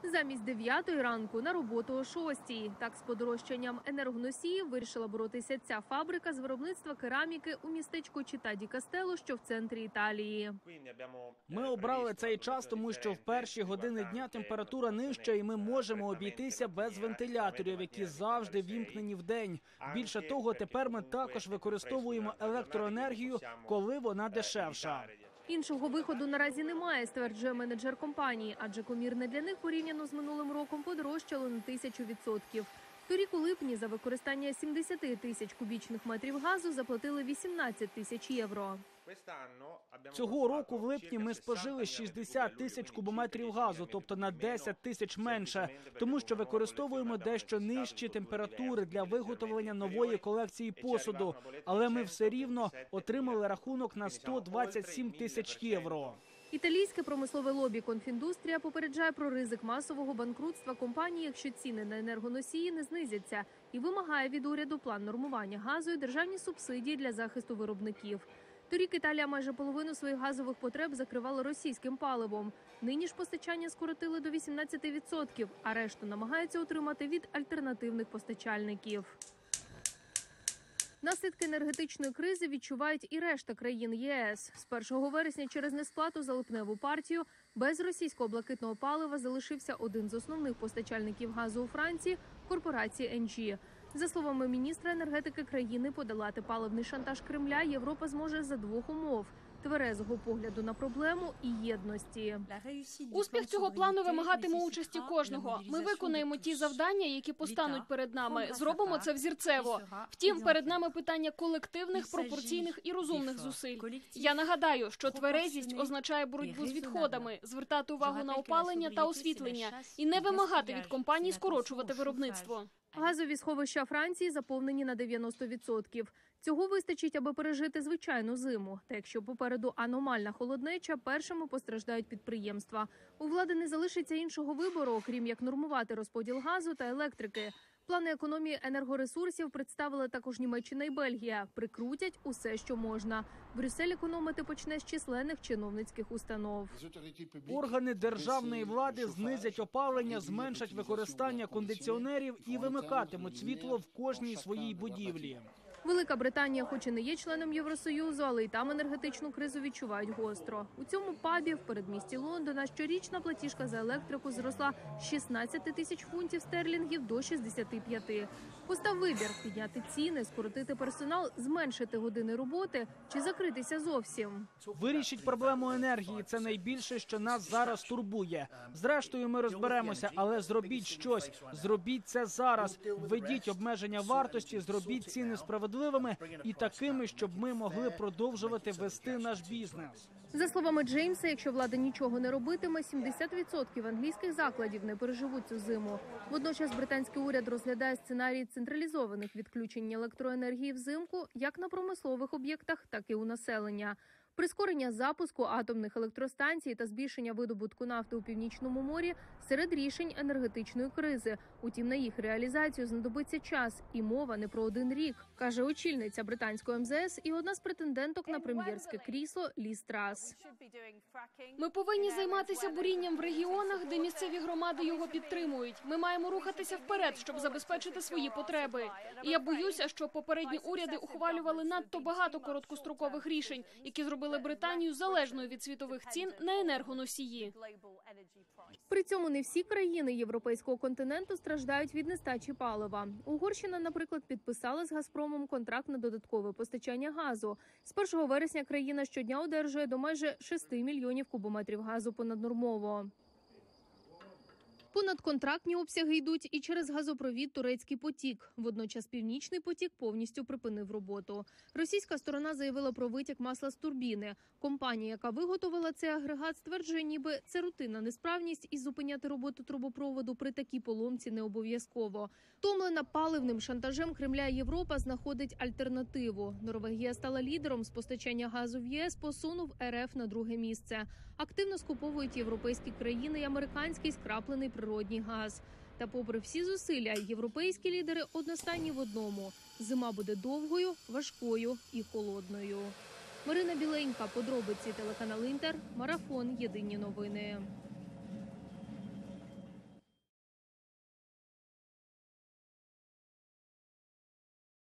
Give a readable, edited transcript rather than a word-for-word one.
Замість 9 ранку на роботу о 6. Так з подорожчанням енергоносіїв вирішила боротися ця фабрика з виробництва кераміки у містечку Чита ді Кастелло, що в центрі Італії. Ми обрали цей час, тому що в перші години дня температура нижча і ми можемо обійтися без вентиляторів, які завжди вімкнені вдень. Більше того, тепер ми також використовуємо електроенергію, коли вона дешевша. Іншого виходу наразі немає, стверджує менеджер компанії, адже комірне для них порівняно з минулим роком подорожчало на 1000%. Торік у липні за використання 70 тисяч кубічних метрів газу заплатили 18 тисяч євро. Цього року в липні ми спожили 60 тисяч кубометрів газу, тобто на 10 тисяч менше, тому що використовуємо дещо нижчі температури для виготовлення нової колекції посуду, але ми все рівно отримали рахунок на 127 тисяч євро. Італійське промислове лобі «Конфіндустрія» попереджає про ризик масового банкрутства компанії, якщо ціни на енергоносії не знизяться, і вимагає від уряду план нормування газу і державні субсидії для захисту виробників. Торік Італія майже половину своїх газових потреб закривала російським паливом. Нині ж постачання скоротили до 18%, а решту намагаються отримати від альтернативних постачальників. Наслідки енергетичної кризи відчувають і решта країн ЄС. З 1 вересня через несплату за липневу партію без російського блакитного палива залишився один з основних постачальників газу у Франції – корпорації ENGIE. За словами міністра енергетики країни, подолати паливний шантаж Кремля Європа зможе за двох умов – тверезого погляду на проблему і єдності. Успіх цього плану вимагатиме участі кожного. Ми виконаємо ті завдання, які постануть перед нами. Зробимо це взірцево. Втім, перед нами питання колективних, пропорційних і розумних зусиль. Я нагадаю, що тверезість означає боротьбу з відходами, звертати увагу на опалення та освітлення і не вимагати від компаній скорочувати виробництво. Газові сховища Франції заповнені на 90%. Цього вистачить, аби пережити звичайну зиму. Та якщо попереду аномальна холоднеча, першими постраждають підприємства. У влади не залишиться іншого вибору, окрім як нормувати розподіл газу та електрики. Плани економії енергоресурсів представили також Німеччина і Бельгія. Прикрутять усе, що можна. Брюссель економити почне з численних чиновницьких установ. Органи державної влади знизять опалення, зменшать використання кондиціонерів і вимикатимуть світло в кожній своїй будівлі. Велика Британія хоч і не є членом Євросоюзу, але й там енергетичну кризу відчувають гостро. У цьому пабі в передмісті Лондона щорічна платіжка за електрику зросла з 16 тисяч фунтів стерлінгів до 65. Постав вибір – підняти ціни, скоротити персонал, зменшити години роботи чи закритися зовсім. Вирішіть проблему енергії – це найбільше, що нас зараз турбує. Зрештою, ми розберемося, але зробіть щось. Зробіть це зараз. Введіть обмеження вартості, зробіть ціни справедливими і такими, щоб ми могли продовжувати вести наш бізнес. За словами Джеймса, якщо влада нічого не робитиме, 70% англійських закладів не переживуть цю зиму. Водночас британський уряд розглядає сценарій централізованих відключень електроенергії взимку як на промислових об'єктах, так і у населення. Прискорення запуску атомних електростанцій та збільшення видобутку нафти у Північному морі – серед рішень енергетичної кризи. Утім, на їх реалізацію знадобиться час. І мова не про один рік, каже очільниця британського МЗС і одна з претенденток на прем'єрське крісло Ліз Трас. Ми повинні займатися бурінням в регіонах, де місцеві громади його підтримують. Ми маємо рухатися вперед, щоб забезпечити свої потреби. І я боюся, що попередні уряди ухвалювали надто багато короткострокових рішень, які зробили Британію залежною від світових цін на енергоносії. При цьому не всі країни європейського континенту страждають від нестачі палива. Угорщина, наприклад, підписала з «Газпромом» контракт на додаткове постачання газу. З 1 вересня країна щодня одержує до майже 6 мільйонів кубометрів газу понаднормово. Понадконтрактні обсяги йдуть і через газопровід «Турецький потік». Водночас «Північний потік» повністю припинив роботу. Російська сторона заявила про витік масла з турбіни. Компанія, яка виготовила цей агрегат, стверджує, ніби це рутинна несправність і зупиняти роботу трубопроводу при такій поломці не обов'язково. Втомлена паливним шантажем Кремля Європа знаходить альтернативу. Норвегія стала лідером з постачання газу в ЄС, посунув РФ на друге місце. Активно скуповують європейські країни і американський скраплений природній газ. Та попри всі зусилля, європейські лідери одностайні в одному – зима буде довгою, важкою і холодною. Марина Біленька, подробиці, телеканал Інтер, Марафон, Єдині новини.